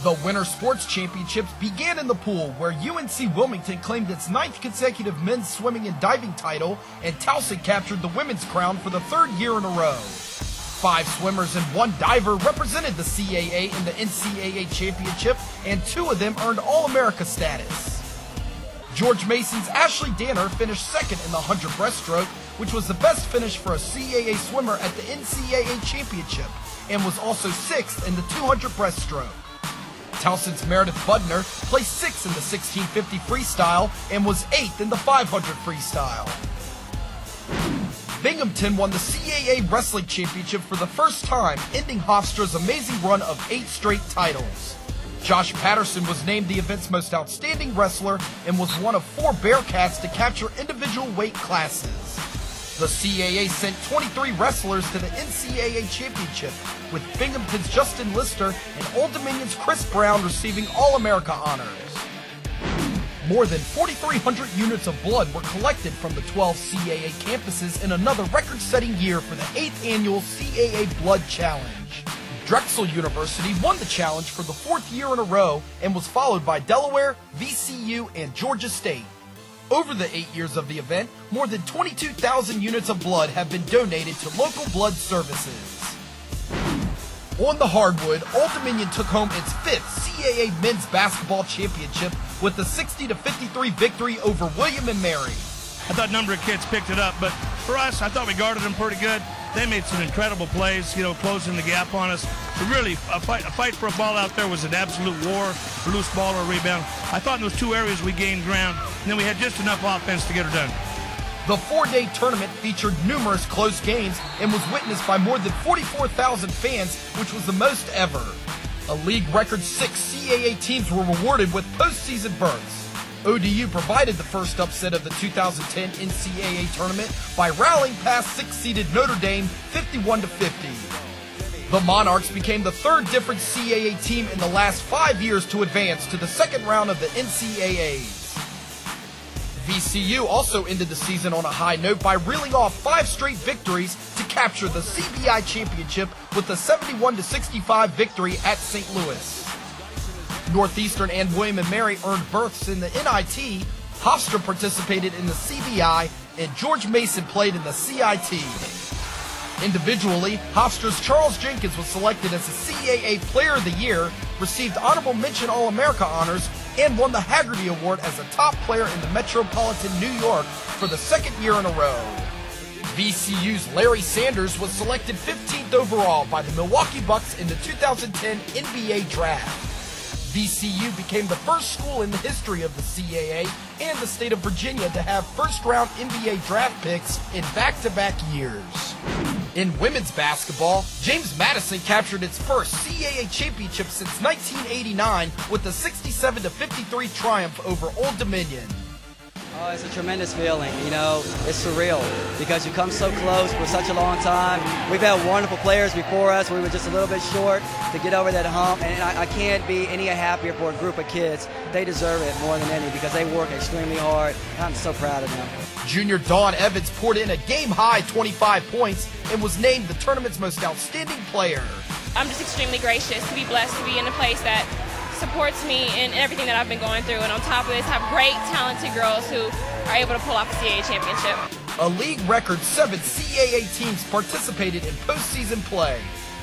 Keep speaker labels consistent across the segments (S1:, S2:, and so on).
S1: The Winter Sports Championships began in the pool, where UNC Wilmington claimed its 9th consecutive men's swimming and diving title, and Towson captured the women's crown for the 3rd year in a row. 5 swimmers and 1 diver represented the CAA in the NCAA Championship, and 2 of them earned All-America status. George Mason's Ashley Danner finished 2nd in the 100 breaststroke, which was the best finish for a CAA swimmer at the NCAA Championship, and was also 6th in the 200 breaststroke. Towson's Meredith Budner placed 6th in the 1650 freestyle and was 8th in the 500 freestyle. Binghamton won the CAA Wrestling Championship for the first time, ending Hofstra's amazing run of 8 straight titles. Josh Patterson was named the event's most outstanding wrestler and was one of 4 Bearcats to capture individual weight classes. The CAA sent 23 wrestlers to the NCAA Championship, with Binghamton's Justin Lister and Old Dominion's Chris Brown receiving All-America honors. More than 4,300 units of blood were collected from the 12 CAA campuses in another record-setting year for the 8th annual CAA Blood Challenge. Drexel University won the challenge for the 4th year in a row and was followed by Delaware, VCU, and Georgia State. Over the 8 years of the event, more than 22,000 units of blood have been donated to local blood services. On the hardwood, Old Dominion took home its 5th CAA Men's Basketball Championship with a 60-53 victory over William & Mary.
S2: I thought a number of kids picked it up, but for us, I thought we guarded them pretty good. They made some incredible plays, closing the gap on us. So really, a fight for a ball out there was an absolute war, a loose ball or a rebound. I thought in those 2 areas we gained ground, and then we had just enough offense to get her done.
S1: The 4-day tournament featured numerous close games and was witnessed by more than 44,000 fans, which was the most ever. A league record 6 CAA teams were rewarded with postseason berths. ODU provided the first upset of the 2010 NCAA tournament by rallying past 6-seeded Notre Dame 51-50. The Monarchs became the 3rd different CAA team in the last 5 years to advance to the 2nd round of the NCAAs. VCU also ended the season on a high note by reeling off 5 straight victories to capture the CBI championship with a 71-65 victory at St. Louis. Northeastern and William & Mary earned berths in the NIT, Hofstra participated in the CBI, and George Mason played in the CIT. Individually, Hofstra's Charles Jenkins was selected as the CAA Player of the Year, received Honorable Mention All-America honors, and won the Haggerty Award as a top player in the Metropolitan New York for the 2nd year in a row. VCU's Larry Sanders was selected 15th overall by the Milwaukee Bucks in the 2010 NBA Draft. VCU became the first school in the history of the CAA and the state of Virginia to have first-round NBA draft picks in back-to-back years. In women's basketball, James Madison captured its first CAA championship since 1989 with a 67-53 triumph over Old Dominion.
S3: Oh, it's a tremendous feeling. It's surreal because you come so close for such a long time. We've had wonderful players before us. We were just a little bit short to get over that hump, and I can't be any happier for a group of kids. They deserve it more than any because they work extremely hard. I'm so proud of them.
S1: Junior Dawn Evans poured in a game-high 25 points and was named the tournament's most outstanding player.
S4: I'm just extremely gracious to be blessed to be in a place that supports me in everything that I've been going through, and on top of this have great talented girls who are able to pull off a CAA championship.
S1: A league record 7 CAA teams participated in postseason play.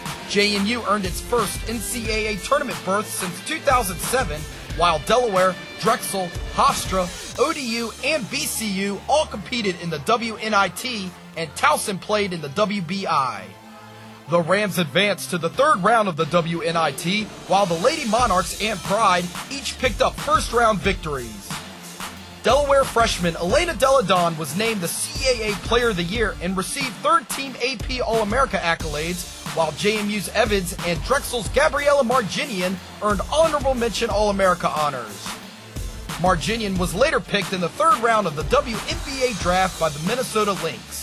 S1: JNU earned its first NCAA tournament berth since 2007, while Delaware, Drexel, Hofstra, ODU, and VCU all competed in the WNIT, and Towson played in the WBI. The Rams advanced to the 3rd round of the WNIT, while the Lady Monarchs and Pride each picked up first-round victories. Delaware freshman Elena Deladon was named the CAA Player of the Year and received 3rd-team AP All-America accolades, while JMU's Evans and Drexel's Gabriella Marginian earned Honorable Mention All-America honors. Marginian was later picked in the 3rd round of the WNBA draft by the Minnesota Lynx.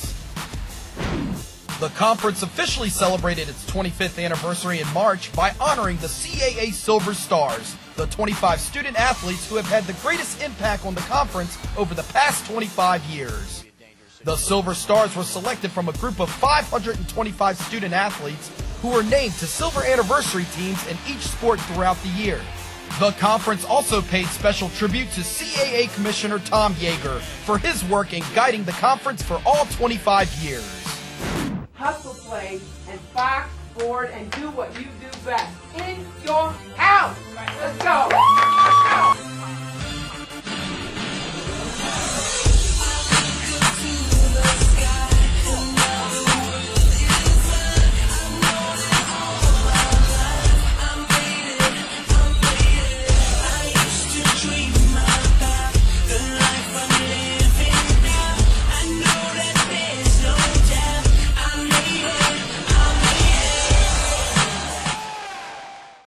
S1: The conference officially celebrated its 25th anniversary in March by honoring the CAA Silver Stars, the 25 student athletes who have had the greatest impact on the conference over the past 25 years. The Silver Stars were selected from a group of 525 student athletes who were named to silver anniversary teams in each sport throughout the year. The conference also paid special tribute to CAA Commissioner Tom Yeager for his work in guiding the conference for all 25 years.
S5: Hustle, play, and fight forward and do what you do best in your house. Let's go.